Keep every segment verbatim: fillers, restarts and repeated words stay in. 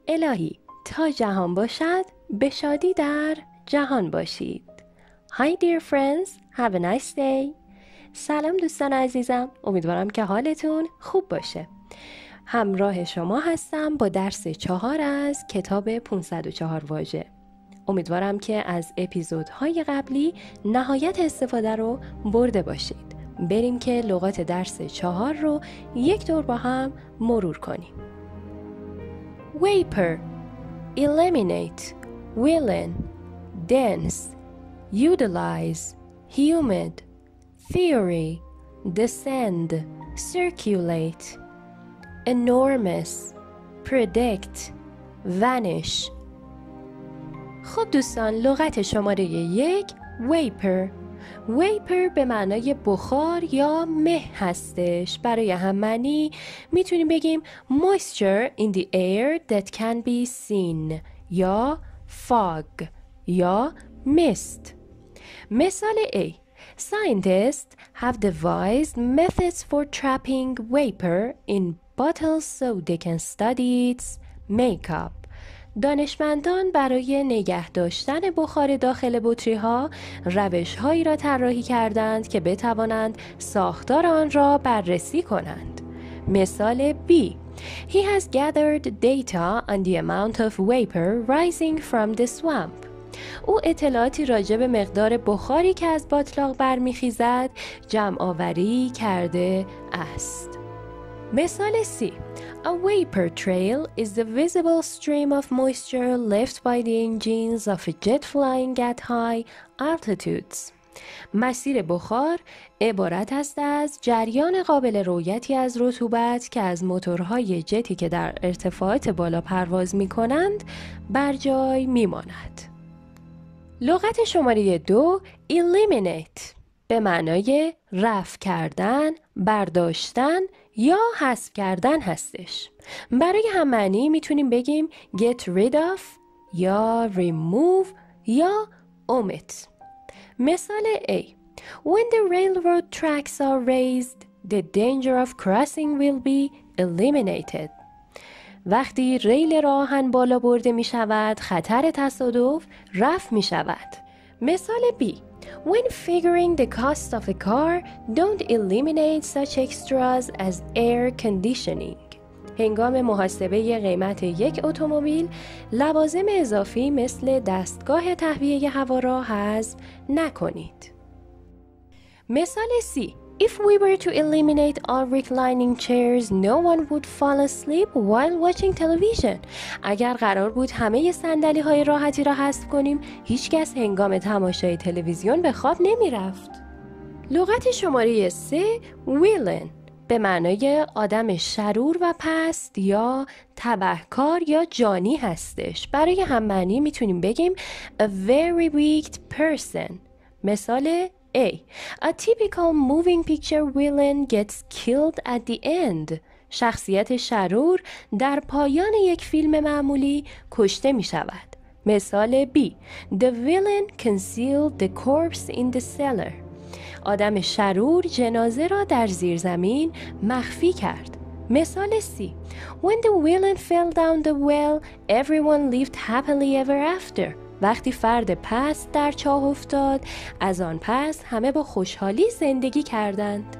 الهی تا جهان باشد به شادی در جهان باشید. Hi dear friends, have a nice day. سلام دوستان عزیزم، امیدوارم که حالتون خوب باشه. همراه شما هستم با درس چهار از کتاب پانصد و چهار واژه. امیدوارم که از اپیزودهای قبلی نهایت استفاده رو برده باشید. بریم که لغات درس چهار رو یک دور با هم مرور کنیم. Vapor, eliminate, villain, dense, utilize, humid, theory, descend, circulate, enormous, predict, vanish. خب دوستان، لغت شماره یک vapor. vapor به معنای بخار یا مه هستش. برای هم معنی میتونیم بگیم moisture in the air that can be seen یا fog یا mist. مثال A. Scientists have devised methods for trapping vapor in bottles so they can study its makeup. دانشمندان برای نگه داشتن بخار داخل بطری ها روش هایی را طراحی کردند که بتوانند ساختار آن را بررسی کنند. مثال B. He has gathered data on the amount of vapor rising from the swamp. او اطلاعاتی راجع به مقدار بخاری که از باتلاق برمیخیزد جمع آوری کرده است. مثال C. A vapor trail is the visible stream of moisture left by the engines of a jet flying at high altitudes. مسیر بخار عبارت است از جریان قابل رؤیتی از رطوبت که از موتورهای جتی که در ارتفاعات بالا پرواز می کنند بر جای می ماند. لغت شماره دو eliminate به معنای رفع کردن، برداشتن یا حذف کردن هستش. برای هم معنی میتونیم بگیم get rid of یا remove یا omit. مثال A. When the railroad tracks are raised, the danger of crossing will be eliminated. وقتی ریل راهن بالا برده می شود، خطر تصادف رفع می شود. مثال B. When figuring the cost of a car, don't eliminate such extras as air conditioning. هنگام محاسبه قیمت یک اتومبیل، لوازم اضافی مثل دستگاه تهویه هوا را حذف نکنید. مثال C. If we were to eliminate all reclining chairs, no one would fall asleep while watching television. اگر قرار بود همه صندلی های راحتی را حذف کنیم، هیچ کس هنگام تماشای تلویزیون به خواب نمی رفت. لغت شماره سه villain به معنای آدم شرور و پست یا تبهکار یا جانی هستش. برای هم معنی میتونیم بگیم a very wicked person. مثال A. A typical moving picture villain gets killed at the end. شخصیت شرور در پایان یک فیلم معمولی کشته می شود. مثال B. The villain concealed the corpse in the cellar. آدم شرور جنازه را در زیرزمین مخفی کرد. مثال C. When the villain fell down the well, everyone lived happily ever after. وقتی فرد پست در چاه افتاد، از آن پس همه با خوشحالی زندگی کردند.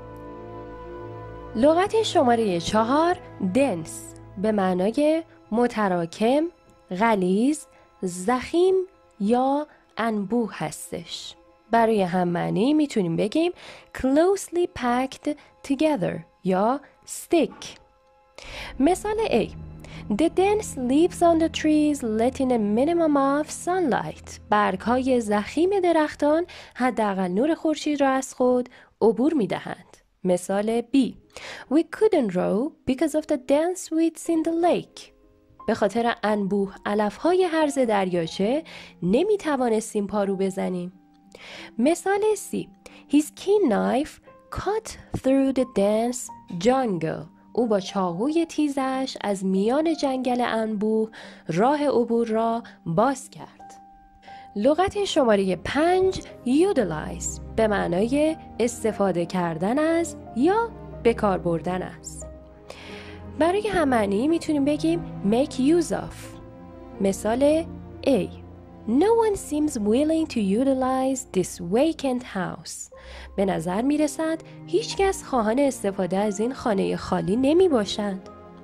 لغت شماره چهار dense به معنای متراکم، غلیظ، ضخیم یا انبوه هستش. برای هم معنی میتونیم بگیم closely packed together یا stick. مثال A. The dense leaves on the trees letting a minimum of sunlight. برگ‌های ضخیم درختان حداقل نور خورشید را از خود عبور می‌دهند. مثال B. We couldn't row because of the dense weeds in the lake. به خاطر انبوه علف‌های هرز دریاچه نمی‌توانستیم پارو بزنیم. مثال C. His keen knife cut through the dense jungle. او با چاقوی تیزش از میان جنگل انبوه راه عبور را باز کرد. لغت شماره پنج utilize به معنای استفاده کردن از یا به کار بردن است. برای هم‌معنی میتونیم بگیم make use of. مثال A. No one seems willing to utilize this vacant house. به نظر میرسد هیچ کس خواهان استفاده از این خانه خالی نمی باشند.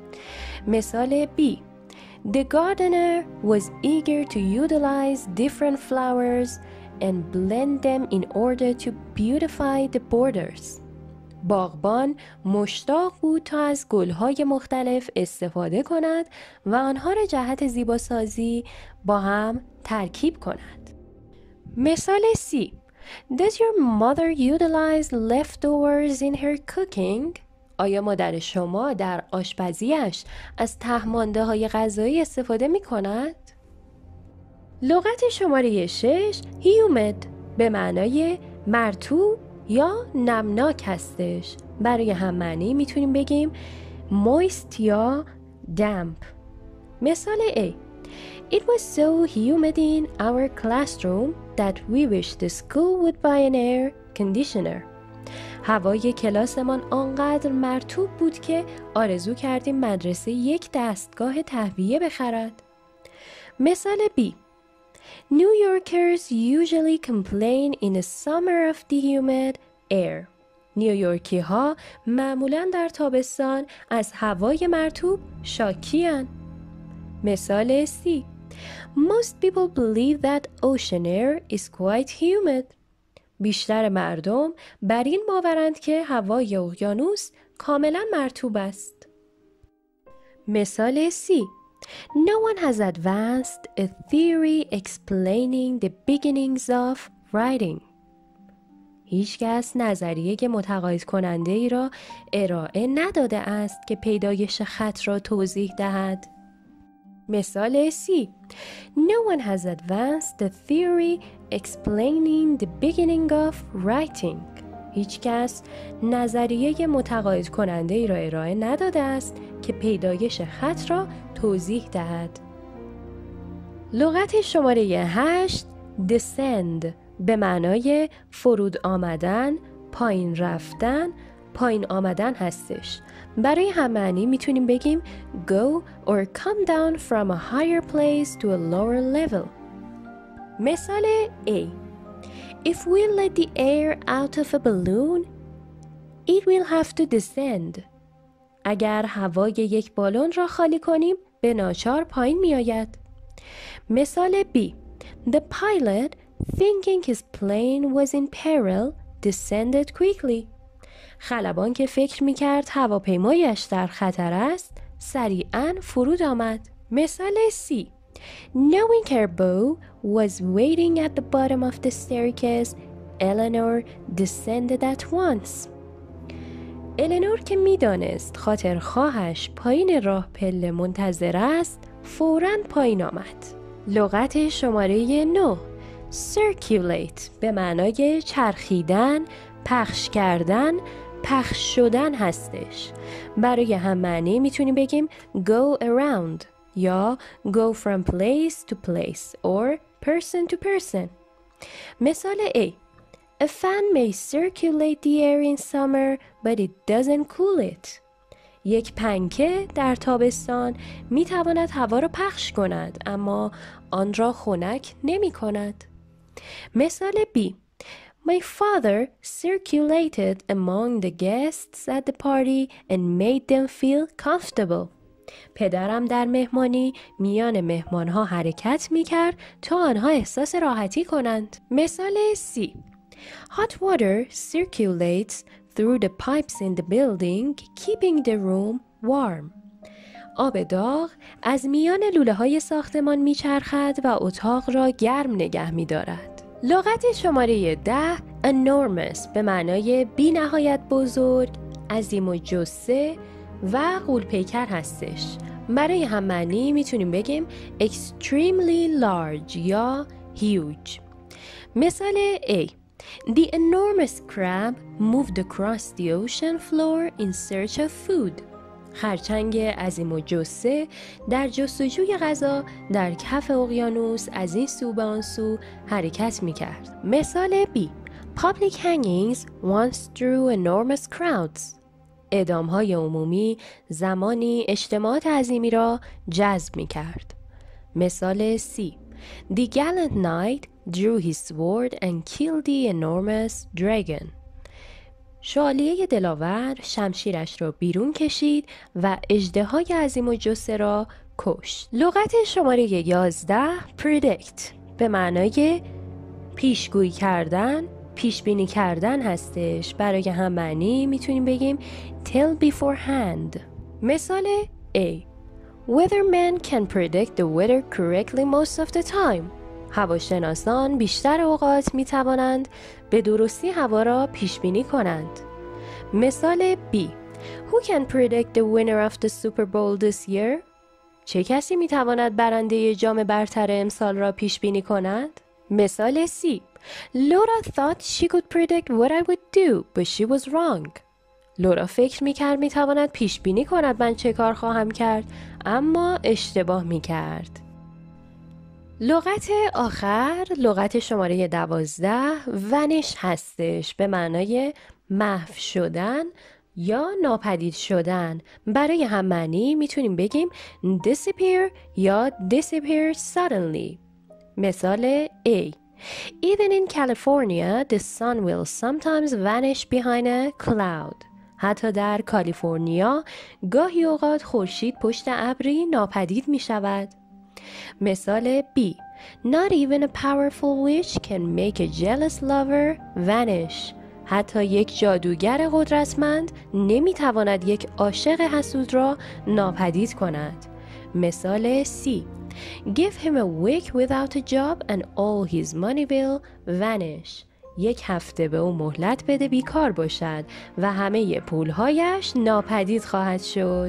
مثال B. The gardener was eager to utilize different flowers and blend them in order to beautify the borders. باغبان مشتاق بود تا از گل‌های مختلف استفاده کند و آنها را جهت زیباسازی با هم ترکیب کند. مثال C. Does your mother utilize leftovers in her cooking? آیا مادر شما در آشپزیش از ته‌مانده‌های غذایی استفاده می کند؟ لغت شماره شش humid به معنای مرطوب یا نمناک هستش. برای هم معنی میتونیم بگیم moist یا damp. مثال A. It was so humid in our classroom that we wished the school would buy an air conditioner. هوای کلاسمان آنقدر مرطوب بود که آرزو کردیم مدرسه یک دستگاه تهویه بخرد. مثال B. New Yorkers usually complain in the summer of the humid air. نیویورکی ها معمولاً در تابستان از هوای مرطوب شاکی‌اند. مثال C. Most people believe that ocean air is quite humid. بیشتر مردم بر این باورند که هوای اقیانوس کاملاً مرطوب است. مثال C. No one has advanced a theory explaining the beginnings of writing. هیچ کس نظریه متقاعد کننده ای را ارائه نداده است که پیدایش خط را توضیح دهد. مثال C. No one has advanced the theory explaining the beginning of writing. هیچ کس نظریه متقاعد کننده ای را ارائه نداده است که پیدایش خط را توضیح دهد. لغت شماره هشت descend به معنای فرود آمدن، پایین رفتن، پایین آمدن هستش. برای هم معنی میتونیم بگیم go or come down from a higher place to a lower level. مثال A. If we let the air out of a balloon, it will have to descend. اگر هوای یک بالون را خالی کنیم به ناچار پایین می آید. مثال B. The pilot, thinking his plane was in peril, descended quickly. خلبان که فکر می کرد هواپیمایش در خطر است سریعاً فرود آمد. مثال C. Knowing her beau was waiting at the bottom of the staircase, Eleanor descended at once. النور که میدانست خاطر خواهش پایین راه پله منتظر است فوراً پایین آمد. لغت شماره نه circulate به معنای چرخیدن، پخش کردن، پخش شدن هستش. برای هم معنی میتونیم بگیم go around یا go from place to place or person to person. مثال A. A fan may circulate the air in summer, but it doesn't cool it. یک پنکه در تابستان می تواند هوا را پخش کند اما آن را خنک نمی کند. مثال B. My father circulated among the guests at the party and made them feel comfortable. پدرم در مهمانی میان مهمانها حرکت می کرد تا آنها احساس راحتی کنند. مثال C. Hot water circulates through the pipes in the building, keeping the room warm. آب داغ از میان لوله های ساختمان میچرخد و اتاق را گرم نگه می‌دارد. لغت شماره ده enormous به معنای بی نهایت بزرگ، عظیم الجثه و غول‌پیکر هستش. برای هم معنی میتونیم بگیم extremely large یا huge. مثال A. The enormous crab moved across the ocean floor in search of food. خرچنگ عظیم الجثه در جستجوی غذا در کف اقیانوس از این سو به آن سو حرکت می‌کرد. مثال B. Public hangings once drew enormous crowds. اعدام‌های عمومی زمانی اجتماع تعظیمی را جذب می‌کرد. مثال C. The gallant knight drew his sword and killed the enormous dragon. شوالیه دلاور شمشیرش را بیرون کشید و اژدهای عظیم الجثه را کشت. لغت شماره یازده predict به معنای پیشگویی کردن، پیش بینی کردن هستش. برای هم معنی میتونیم بگیم tell beforehand. مثال A. Weathermen can predict the weather correctly most of the time. هواشناسان بیشتر اوقات میتوانند به درستی هوا را پیش بینی کنند. مثال B. Who can predict the winner of the Super Bowl this year? چه کسی میتواند برنده جام برتر امسال را پیش بینی کند؟ مثال C. Laura thought she could predict what I would do, but she was wrong. لورا فکر میکرد میتواند پیش بینی کند من چه کار خواهم کرد، اما اشتباه میکرد. لغت آخر، لغت شماره دوازده ونش هستش به معنای محو شدن یا ناپدید شدن. برای هم معنی میتونیم بگیم disappear یا disappear suddenly. مثال A. Even in California, the sun will sometimes vanish behind a cloud. حتی در کالیفرنیا گاهی اوقات خورشید پشت ابری ناپدید می شود. مثال B. Not even a powerful witch can make a jealous lover vanish. حتی یک جادوگر قدرتمند نمی تواند یک عاشق حسود را ناپدید کند. مثال C. Give him a week without a job and all his money will vanish. یک هفته به او مهلت بده بیکار باشد و همه پولهایش ناپدید خواهد شد.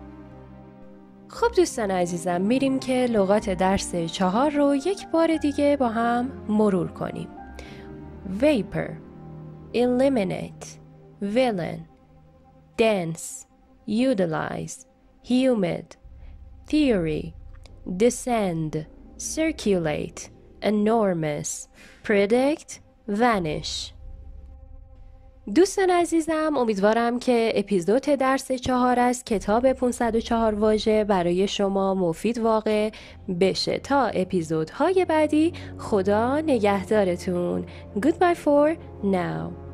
خب دوستان عزیزم، میریم که لغات درس چهار رو یک بار دیگه با هم مرور کنیم. Vapor, eliminate, villain, dense, utilize, humid, theory, descend, circulate, enormous, predict, vanish. دوستان عزیزم، امیدوارم که اپیزود درس چهار از کتاب پانصد و چهار واژه برای شما مفید واقع بشه. تا اپیزودهای بعدی، خدا نگهدارتون. Goodbye for now.